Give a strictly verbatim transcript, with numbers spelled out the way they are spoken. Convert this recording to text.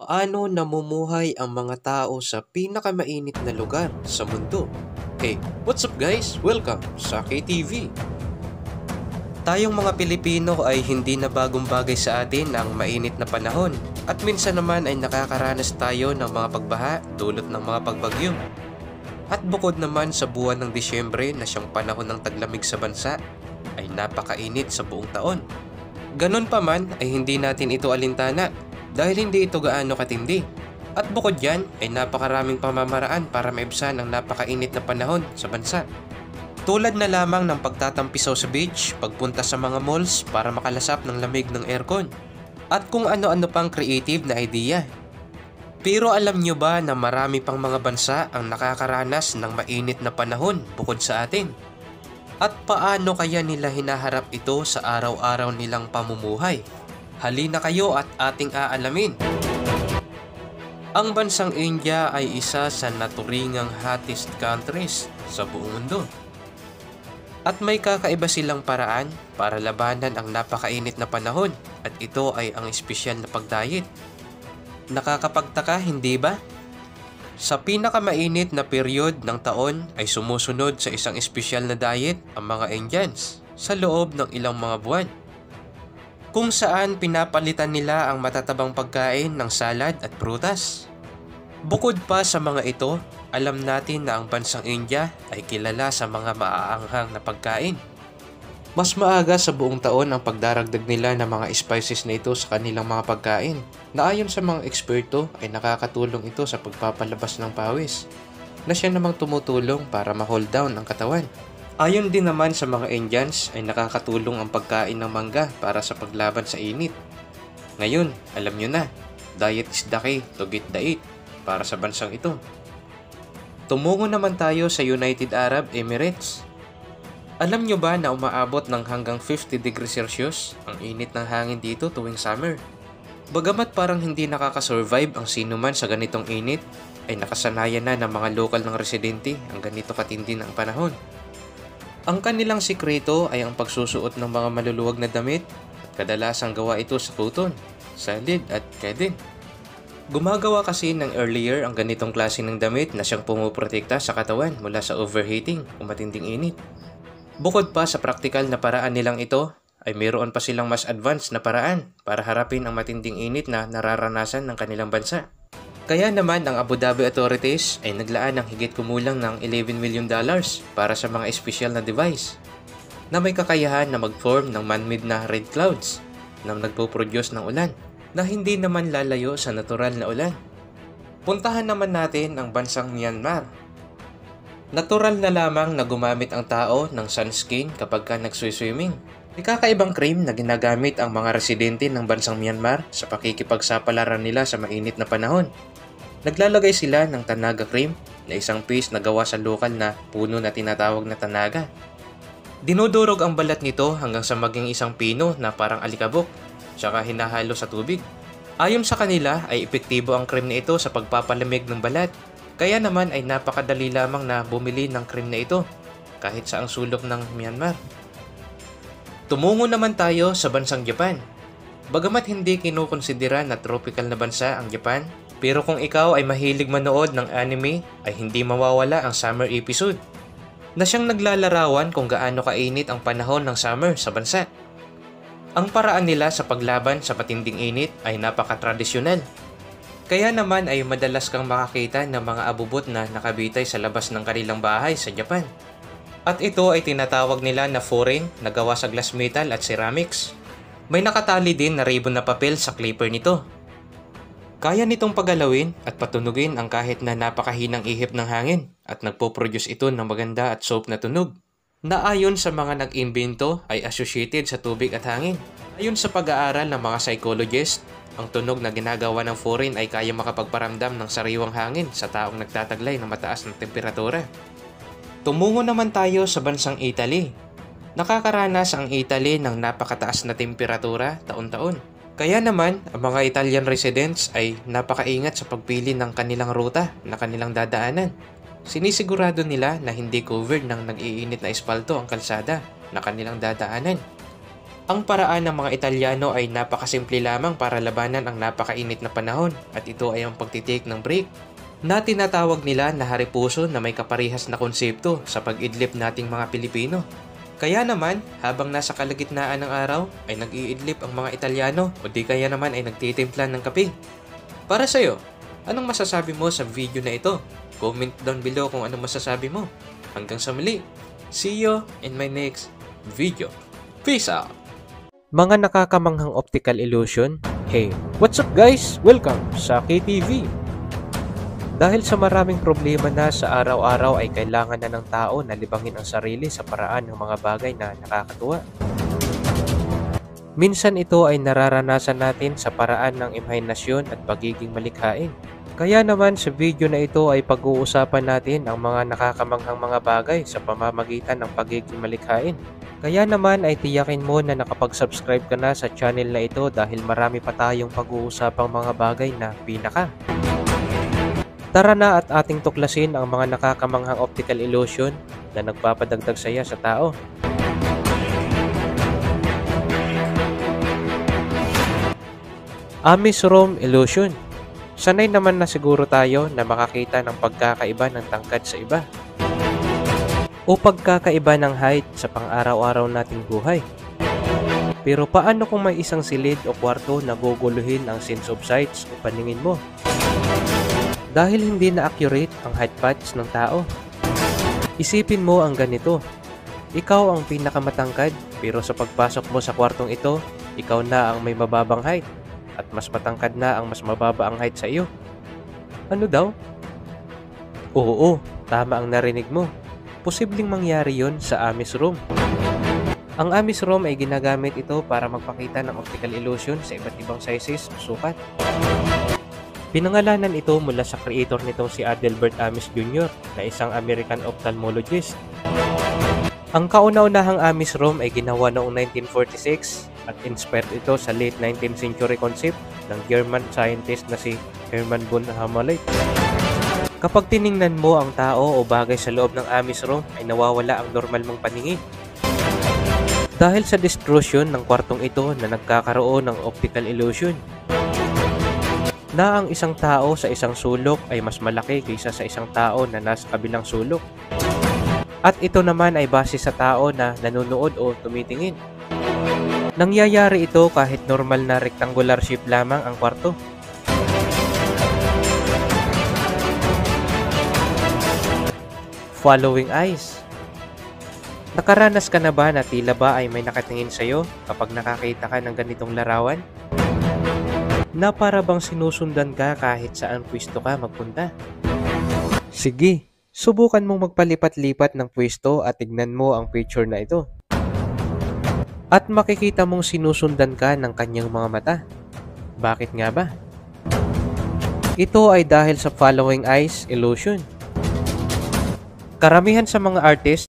Paano namumuhay ang mga tao sa pinakamainit na lugar sa mundo? Hey, what's up guys? Welcome sa K T V. Tayong mga Pilipino ay hindi na bagong bagay sa atin ang mainit na panahon at minsan naman ay nakakaranas tayo ng mga pagbaha dulot ng mga pagbagyo. At bukod naman sa buwan ng Disyembre na siyang panahon ng taglamig sa bansa, ay napakainit sa buong taon. Ganon pa man ay hindi natin ito alintana dahil hindi ito gaano katindi. At bukod yan ay napakaraming pamamaraan para maibsan ang napakainit na panahon sa bansa. Tulad na lamang ng pagtatampisaw sa beach, pagpunta sa mga malls para makalasap ng lamig ng aircon, at kung ano-ano pang creative na idea. Pero alam nyo ba na marami pang mga bansa ang nakakaranas ng mainit na panahon bukod sa atin? At paano kaya nila hinaharap ito sa araw-araw nilang pamumuhay? Halina kayo at ating aalamin. Ang bansang India ay isa sa naturingang hottest countries sa buong mundo. At may kakaiba silang paraan para labanan ang napakainit na panahon at ito ay ang espesyal na pagdayet. Nakakapagtaka, hindi ba? Sa pinakamainit na period ng taon ay sumusunod sa isang espesyal na diet ang mga Indians sa loob ng ilang mga buwan. Kung saan pinapalitan nila ang matatabang pagkain ng salad at prutas. Bukod pa sa mga ito, alam natin na ang bansang India ay kilala sa mga maaanghang na pagkain. Mas maaga sa buong taon ang pagdaragdag nila ng mga spices na ito sa kanilang mga pagkain na ayon sa mga eksperto ay nakakatulong ito sa pagpapalabas ng pawis na siya namang tumutulong para ma-hold down ang katawan. Ayon din naman sa mga Indians ay nakakatulong ang pagkain ng mangga para sa paglaban sa init. Ngayon, alam nyo na, diet is the key to get the eat para sa bansang ito. Tumungo naman tayo sa United Arab Emirates. Alam nyo ba na umaabot ng hanggang fifty degrees Celsius ang init ng hangin dito tuwing summer? Bagamat parang hindi nakakasurvive ang sinuman sa ganitong init, ay nakasanayan na ng mga lokal ng residente ang ganito katindi ng panahon. Ang kanilang sikreto ay ang pagsusuot ng mga maluluwag na damit at kadalasang gawa ito sa cotton, salid at kedin. Gumagawa kasi ng earlier ang ganitong klase ng damit na siyang pumuprotekta sa katawan mula sa overheating o matinding init. Bukod pa sa praktikal na paraan nilang ito, ay mayroon pa silang mas advanced na paraan para harapin ang matinding init na nararanasan ng kanilang bansa. Kaya naman ang Abu Dhabi authorities ay naglaan ng higit kumulang ng eleven million dollars para sa mga espesyal na device na may kakayahan na mag-form ng man-made na red clouds na nagpo-produce ng ulan na hindi naman lalayo sa natural na ulan. Puntahan naman natin ang bansang Myanmar. Natural na lamang na gumamit ang tao ng sunscreen kapag ka nagsuswimming. May kakaibang cream na ginagamit ang mga residente ng bansang Myanmar sa pakikipagsapalaran nila sa mainit na panahon. Naglalagay sila ng tanaga cream na isang paste na gawa sa lokal na puno na tinatawag na tanaga. Dinudurog ang balat nito hanggang sa maging isang pino na parang alikabok, tsaka hinahalo sa tubig. Ayon sa kanila ay epektibo ang cream na ito sa pagpapalamig ng balat. Kaya naman ay napakadali lamang na bumili ng cream na ito kahit sa ang sulok ng Myanmar. Tumungo naman tayo sa bansang Japan. Bagamat hindi kinukonsidera na tropical na bansa ang Japan, pero kung ikaw ay mahilig manood ng anime ay hindi mawawala ang summer episode na siyang naglalarawan kung gaano kainit ang panahon ng summer sa bansa. Ang paraan nila sa paglaban sa matinding init ay napaka-tradisyonal. Kaya naman ay madalas kang makakita ng mga abubot na nakabitay sa labas ng kanilang bahay sa Japan. At ito ay tinatawag nila na foreign na gawa sa glass metal at ceramics. May nakatali din na ribbon na papel sa clipper nito. Kaya nitong pagalawin at patunugin ang kahit na napakahinang ihip ng hangin at nagpo-produce ito ng maganda at soap na tunog na ayon sa mga nag-imbento ay associated sa tubig at hangin. Ayon sa pag-aaral ng mga psychologist, ang tunog na ginagawa ng foreign ay kaya makapagparamdam ng sariwang hangin sa taong nagtataglay ng mataas na temperatura. Tumungo naman tayo sa bansang Italy. Nakakaranas ang Italy ng napakataas na temperatura taon-taon. Kaya naman, ang mga Italian residents ay napakaingat sa pagpili ng kanilang ruta na kanilang dadaanan. Sinisigurado nila na hindi covered ng nag-iinit na espalto ang kalsada na kanilang dadaanan. Ang paraan ng mga Italyano ay napakasimple lamang para labanan ang napakainit na panahon at ito ay ang pagtitake ng break na tinatawag nila na haripuso na may kaparehas na konsepto sa pag-idlip nating mga Pilipino. Kaya naman, habang nasa kalagitnaan ng araw ay nag-iidlip ang mga Italyano o di kaya naman ay nagtitimpla ng kape. Para sa'yo, anong masasabi mo sa video na ito? Comment down below kung anong masasabi mo. Hanggang sa muli, see you in my next video. Peace out! Mga nakakamanghang optical illusion. Hey, what's up guys? Welcome sa K T V. Dahil sa maraming problema na sa araw-araw ay kailangan na ng tao na libangin ang sarili sa paraan ng mga bagay na nakakatuwa. Minsan ito ay nararanasan natin sa paraan ng imahinasyon at pagiging malikhain. Kaya naman sa video na ito ay pag-uusapan natin ang mga nakakamanghang mga bagay sa pamamagitan ng pagiging malikhain. Kaya naman ay tiyakin mo na nakapag-subscribe ka na sa channel na ito dahil marami pa tayong pag-uusapang mga bagay na pinaka. Tara na at ating tuklasin ang mga nakakamanghang optical illusion na nagpapadagdag saya sa tao. Amish Rome illusion. Sanay naman na siguro tayo na makakita ng pagkakaiba ng tangkad sa iba o pagkakaiba ng height sa pang-araw-araw nating buhay. Pero paano kung may isang silid o kwarto na guguluhin ang sense of sights o paningin mo? Dahil hindi na accurate ang height patch ng tao. Isipin mo ang ganito. Ikaw ang pinakamatangkad pero sa pagpasok mo sa kwartong ito, ikaw na ang may mababang height at mas matangkad na ang mas mababa ang height sa iyo. Ano daw? Oo, tama ang narinig mo. Posibleng mangyari yon sa Amish Rome. Ang Amish Rome ay ginagamit ito para magpakita ng optical illusion sa iba't ibang sizes o sukat. Pinangalanan ito mula sa creator nitong si Adelbert Amish Junior na isang American ophthalmologist. Ang kauna-unahang Amish Rome ay ginawa noong nineteen forty-six at inspired ito sa late nineteenth century concept ng German scientist na si Hermann von Helmholtz. Kapag tiningnan mo ang tao o bagay sa loob ng Amish Rome ay nawawala ang normal mong paningin. Dahil sa distortion ng kwartong ito na nagkakaroon ng optical illusion. Na ang isang tao sa isang sulok ay mas malaki kaysa sa isang tao na nasa kabilang sulok. At ito naman ay base sa tao na nanonood o tumitingin. Nangyayari ito kahit normal na rectangular shape lamang ang kwarto. Following eyes. Nakaranas ka na ba na tila ba ay may nakatingin sa'yo kapag nakakita ka ng ganitong larawan? Na para bang sinusundan ka kahit saan pwesto ka magpunta? Sige, subukan mong magpalipat-lipat ng pwesto at tignan mo ang picture na ito. At makikita mong sinusundan ka ng kanyang mga mata. Bakit nga ba? Ito ay dahil sa following eyes illusion. Karamihan sa mga artist